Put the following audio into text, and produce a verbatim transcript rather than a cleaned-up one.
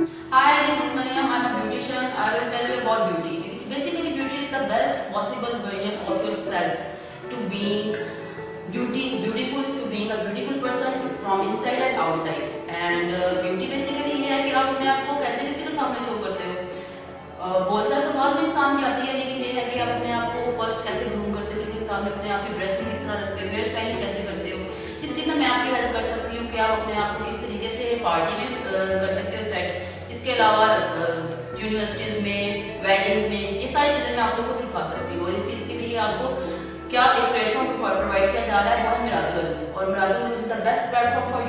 Hi, this is Mariam. I'm a beautician. I will tell you about beauty. Because basically, beauty is the best possible version of yourself to being beauty, beautiful, to being a beautiful person from inside and outside. And uh, beauty basically ये है कि आप अपने आप को कैसे किसी के सामने शो करते हो. uh, बोलचाल तो बहुत इंसान की आती है, लेकिन ये है कि आप अपने आप को फर्स्ट कैसे ग्रूम करते हो किसी के सामने, अपने आप की ड्रेसिंग किस तरह रखते हो, हेयर स्टाइलिंग कैसे करते हो. इस चीज़ में मैं आपकी हेल्प कर सकती हूँ कि आप अपने आप को इस तरीके से पार्टी में uh, कर सकते हो सेट. इसके अलावा यूनिवर्सिटीज में, वेडिंग्स में, ये सारी चीज़ें मैं आप लोगों को सिखा सकती हूँ. और इस चीज़ के लिए आपको क्या एक प्लेटफॉर्म प्रोवाइड किया जा रहा है, वो है मिराजुल. और Mirajul is the best platform for